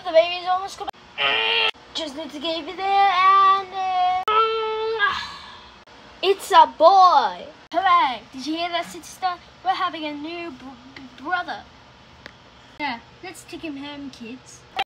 the baby's almost come. Just need to keep it there and it's a boy. Hooray! Did you hear that, sister? We're having a new brother. Yeah, let's take him home, kids.